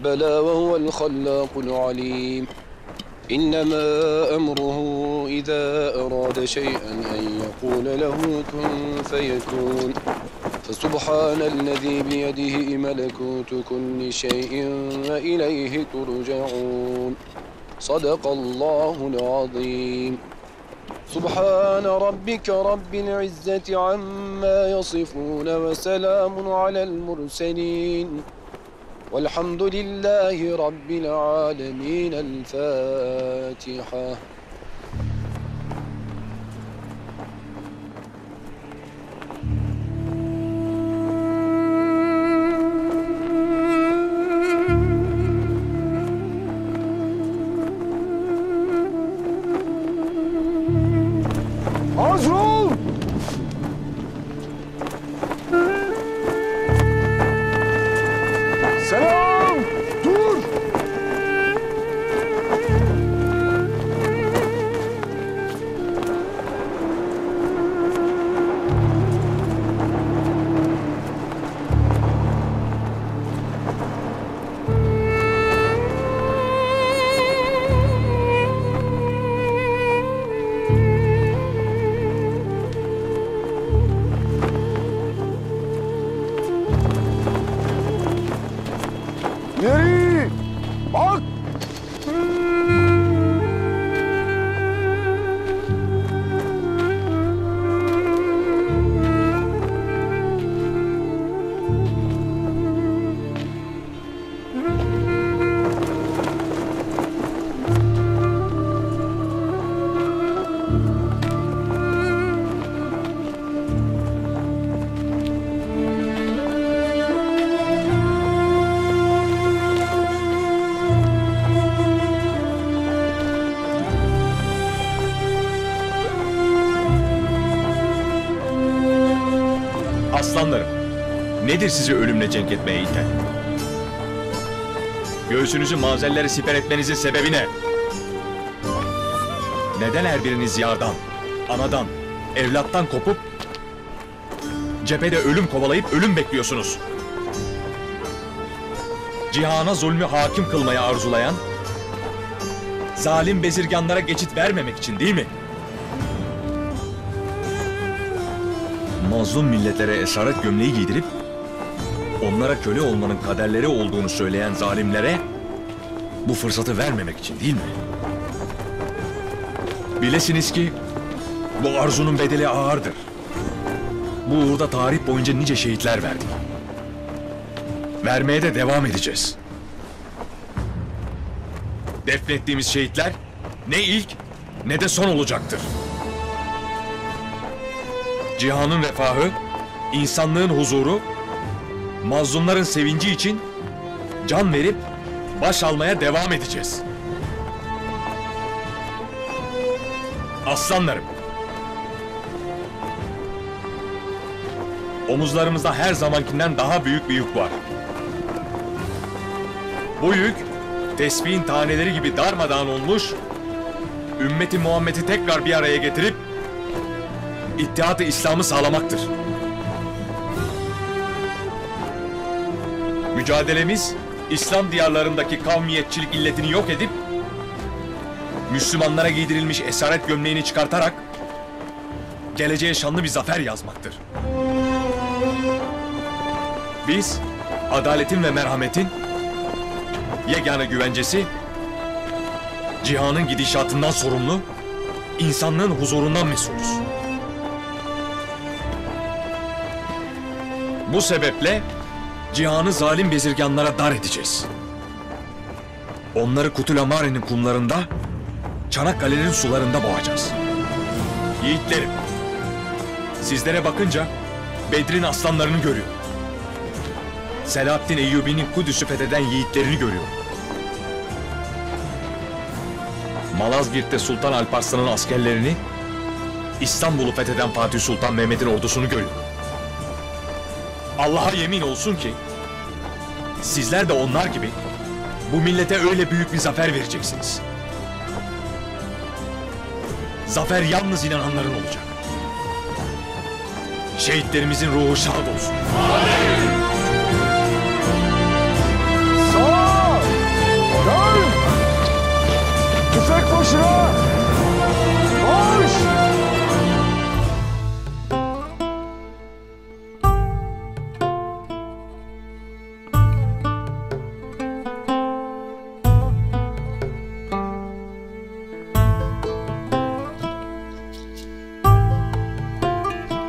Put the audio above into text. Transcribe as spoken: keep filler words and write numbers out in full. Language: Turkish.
بلى وهو الخلاق العليم إنما أمره إذا أراد شيئا أن يقول له كن فيكون فسبحان الذي بيده ملكوت كل شيء وإليه ترجعون صدق الله العظيم سبحان ربك رب العزة عما يصفون وسلام على المرسلين والحمد لله رب العالمين الفاتحة. Hazır ol! Selam! Dur! Nereye? Bak! Aslanlarım, nedir sizi ölümle cenk etmeye iten? Göğsünüzü mazellere siper etmenizin sebebi ne? Neden her biriniz yardan, anadan, evlattan kopup cephede ölüm kovalayıp ölüm bekliyorsunuz? Cihana zulmü hakim kılmayı arzulayan, zalim bezirganlara geçit vermemek için değil mi? Mazlum milletlere esaret gömleği giydirip onlara köle olmanın kaderleri olduğunu söyleyen zalimlere bu fırsatı vermemek için değil mi? Bilesiniz ki bu arzunun bedeli ağırdır. Bu uğurda tarih boyunca nice şehitler verdik. Vermeye de devam edeceğiz. Defnettiğimiz şehitler ne ilk ne de son olacaktır. Cihanın refahı, insanlığın huzuru, mazlumların sevinci için can verip baş almaya devam edeceğiz. Aslanlarım, omuzlarımızda her zamankinden daha büyük bir yük var. Bu yük, tesbihin taneleri gibi darmadağın olmuş, ümmeti Muhammed'i tekrar bir araya getirip İttihat-ı İslam'ı sağlamaktır. Mücadelemiz, İslam diyarlarındaki kavmiyetçilik illetini yok edip, Müslümanlara giydirilmiş esaret gömleğini çıkartarak, geleceğe şanlı bir zafer yazmaktır. Biz, adaletin ve merhametin yegane güvencesi, cihanın gidişatından sorumlu, insanlığın huzurundan mesulüz. Bu sebeple cihanı zalim bezirganlara dar edeceğiz. Onları Kutulamare'nin kumlarında, Çanakkale'nin sularında boğacağız. Yiğitlerim, sizlere bakınca Bedir'in aslanlarını görüyorum. Selahaddin Eyyubi'nin Kudüs'ü fetheden yiğitlerini görüyorum. Malazgirt'te Sultan Alparslan'ın askerlerini, İstanbul'u fetheden Fatih Sultan Mehmet'in ordusunu görüyorum. Allah'a yemin olsun ki sizler de onlar gibi bu millete öyle büyük bir zafer vereceksiniz. Zafer yalnız inananların olacak. Şehitlerimizin ruhu şad olsun. Amin.